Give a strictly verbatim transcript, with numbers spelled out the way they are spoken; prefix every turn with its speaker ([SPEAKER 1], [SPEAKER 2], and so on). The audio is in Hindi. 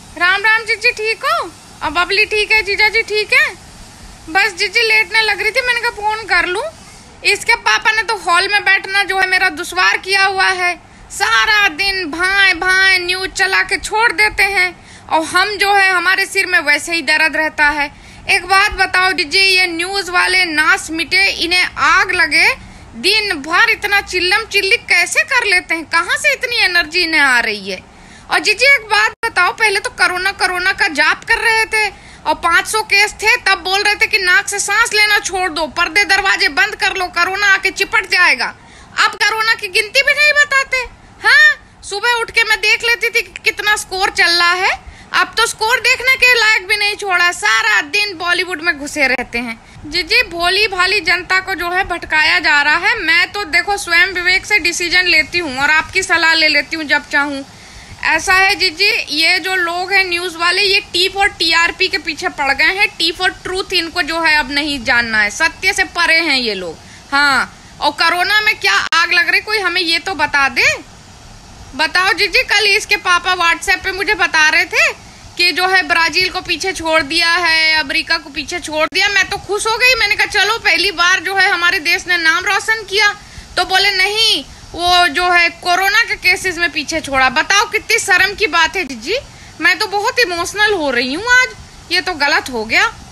[SPEAKER 1] राम राम जीजी, ठीक हो? अब बबली ठीक है, जीजा जी ठीक है? बस जीजी लेटने लग रही थी, मैंने कहा फोन कर लूं। इसके पापा ने तो हॉल में बैठना जो है मेरा दुश्वार किया हुआ है। सारा दिन भाई भाई न्यूज चला के छोड़ देते हैं और हम जो है हमारे सिर में वैसे ही दर्द रहता है। एक बात बताओ जीजी, ये न्यूज वाले नाश मिटे, इन्हें आग लगे, दिन भर इतना चिल्लम चिल्ली कैसे कर लेते हैं? कहाँ से इतनी एनर्जी इन्हें आ रही है? और जीजी एक बात बताओ, पहले तो कोरोना कोरोना का जाप कर रहे थे और पाँच सौ केस थे, तब बोल रहे थे कि नाक से सांस लेना छोड़ दो, पर्दे दरवाजे बंद कर लो, कोरोना आके चिपट जाएगा। अब कोरोना की गिनती भी नहीं बताते। हाँ, सुबह उठ के मैं देख लेती थी कि कितना स्कोर चल रहा है, अब तो स्कोर देखने के लायक भी नहीं छोड़ा, सारा दिन बॉलीवुड में घुसे रहते हैं। जीजी भोली भाली जनता को जो है भटकाया जा रहा है। मैं तो देखो स्वयं विवेक से डिसीजन लेती हूँ और आपकी सलाह ले लेती हूँ जब चाहूँ। ऐसा है जीजी, ये जो लोग हैं न्यूज वाले, ये टी फॉर टीआरपी के पीछे पड़ गए हैं। टी फॉर ट्रूथ इनको जो है अब नहीं जानना है, सत्य से परे हैं ये लोग। हाँ, और कोरोना में क्या आग लग रही, कोई हमें ये तो बता दे। बताओ जीजी, कल इसके पापा व्हाट्सएप पे मुझे बता रहे थे कि जो है ब्राजील को पीछे छोड़ दिया है, अमेरिका को पीछे छोड़ दिया। मैं तो खुश हो गई, मैंने कहा चलो पहली बार जो है हमारे देश ने नाम रोशन किया। तो बोले नहीं, वो जो है कोरोना के केसेस में पीछे छोड़ा। बताओ कितनी शर्म की बात है जीजी, मैं तो बहुत इमोशनल हो रही हूँ आज, ये तो गलत हो गया।